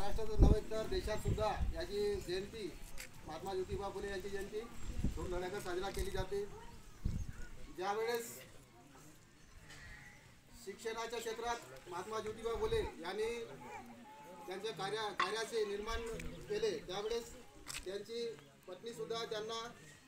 महाराष्ट्रातच नव्हे तर देशात सुद्धा याची जयंती महात्मा ज्योतिबा फुले यांची जयंती धूमधडाक्यात साजरा केली जाते। ज्यावेळेस शिक्षणाच्या क्षेत्रात महात्मा ज्योतिबा फुले यांनी त्यांच्या कार्याचे निर्माण केले, त्यावेळेस त्यांची पत्नी सुद्धा त्यांना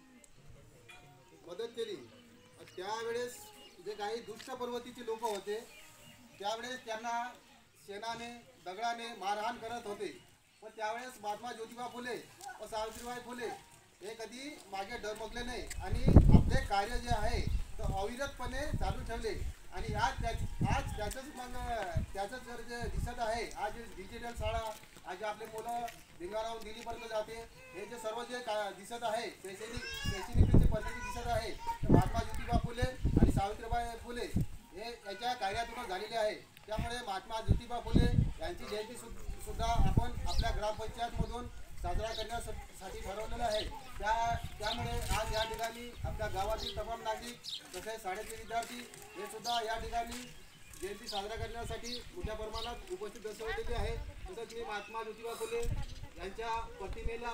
मदत केली। त्यावेळेस जे काही दुष्ट प्रवृत्तीचे लोक होते त्यावेळेस त्यांना शेणाने दगडाने मारहाण करत होते, पण त्यावेळेस महात्मा ज्योतिबा फुले व सावित्रीबाई फुले हे कधी मागे डगमगले नाही आणि आपले कार्य जे आहे ते अविरतपणे चालू ठेवले। आणि आज त्याचंच जर जे दिसत आहे, आज डिजिटल शाळा, आज आपले मुलं भिंगाराहून दिल्लीपर्यंत जाते, हे जे सर्व जे दिसत आहे शैक्षणिक पद्धती दिसत आहे, महात्मा ज्योतिबा फुले आणि सावित्रीबाई फुले हे याच्या कार्यातूनच झालेले आहे। त्यामुळे महात्मा ज्योतिबा फुले यांची जयंती सुद्धा आपण आपल्या ग्रामपंचायतमधून साजरा करण्यासाठी ठरवलेलं आहे। त्यामुळे आज या ठिकाणी आपल्या गावातील तमाम नागरिक तसेच शाळेचे विद्यार्थी हे सुद्धा या ठिकाणी जयंती साजरा करण्यासाठी मोठ्या प्रमाणात उपस्थित दर्शवलेले आहे। तसंच मी महात्मा ज्योतिबा फुले यांच्या प्रतिमेला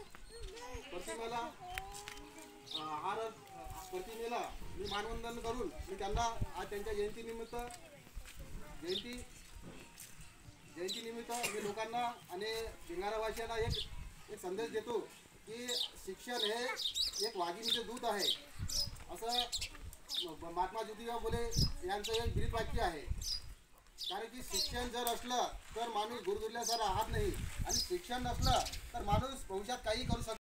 मी मानवंदन करून मी त्यांना आज त्यांच्या जयंतीनिमित्त मी लोकांना आणि भिंगारावासियांना एक संदेश देतो की शिक्षण हे एक वाघिणीचे दूध आहे, असं महात्मा ज्योतिबा फुले यांचं एक ब्रीद वाक्य आहे। कारण की शिक्षण जर असलं तर माणूस गुरुदुरल्यासारखा राहत नाही, आणि शिक्षण नसलं तर माणूस भविष्यात काही करू शकतो।